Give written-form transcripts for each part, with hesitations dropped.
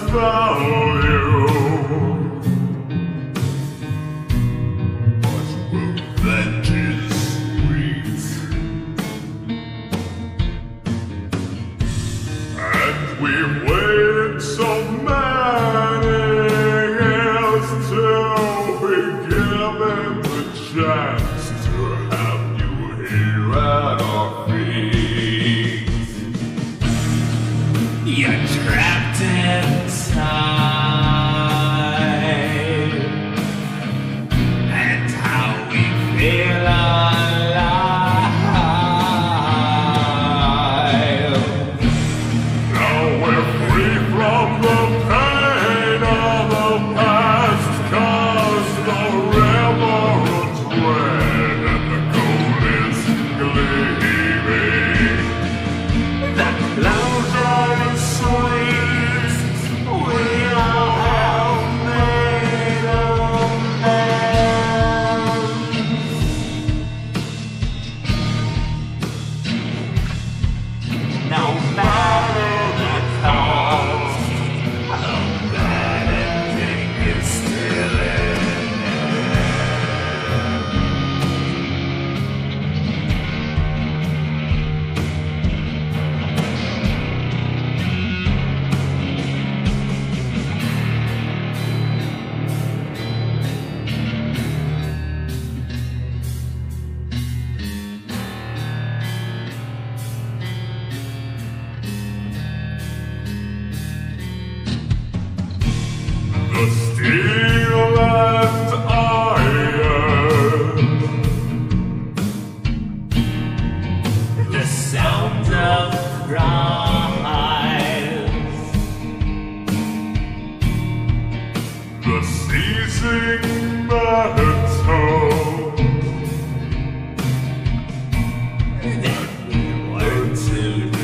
value. But revenge is sweet, and we've waited so many years to be given the chance to have you here at our feet. You're trapped inside, and how we feel alive. Now we're free from the pain of the past, 'cause the river runs red and the gold is gleaming. The closure is sweet. We all have made amends. No matter the cost, a bad ending is still in The steel and iron, the sound of cries, the ceasing metal, that we learn to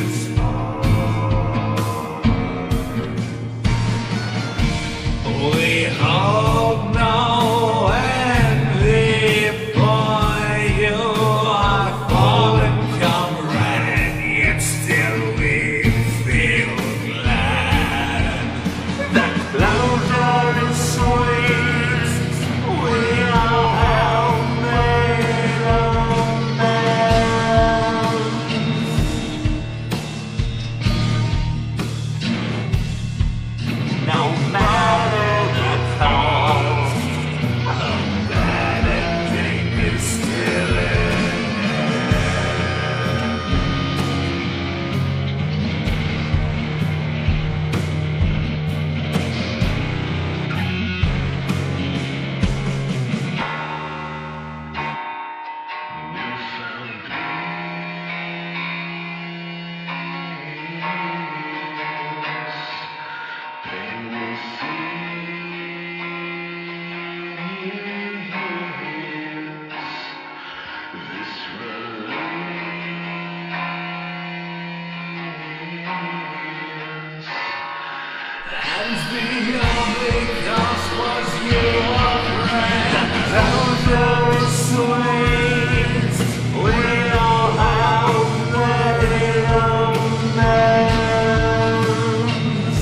we all know envy for you, our fallen comrade, yet still we feel glad. The closure is sweet. We all have made amends. No matter cost, a bad ending is still in and beyond because was your friend. The closure is sweet. We all have made amends.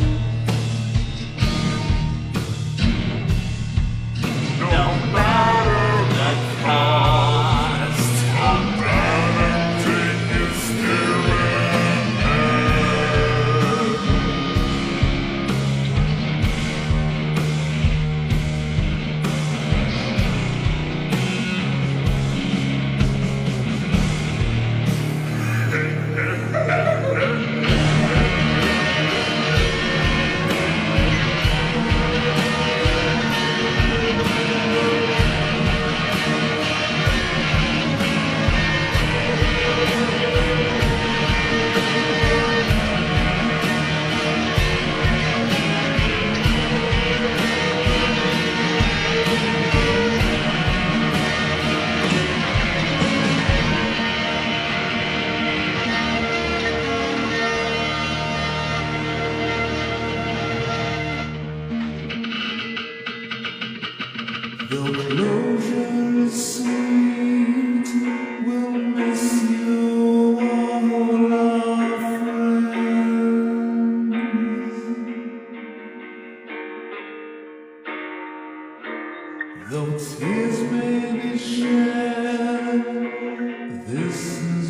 No matter the cost, a bad ending is still in The closure is sweet. We'll miss you, all our friends. Though tears may be shed, this is